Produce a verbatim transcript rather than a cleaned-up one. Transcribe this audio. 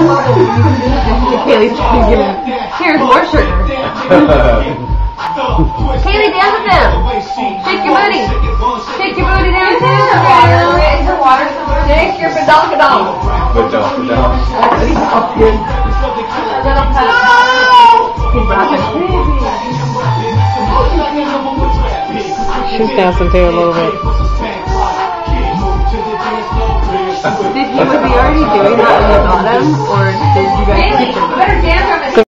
Kaylee's trying to give him. Here's more sugar. Kaylee, dance with him. Shake your booty. Shake your booty down too. Is the water somewhere? Shake your badonkadonk. Badonkadonk. He's rapping. She's dancing too a little bit. Did you, was he already doing that when you got him, or did you guys teach him that?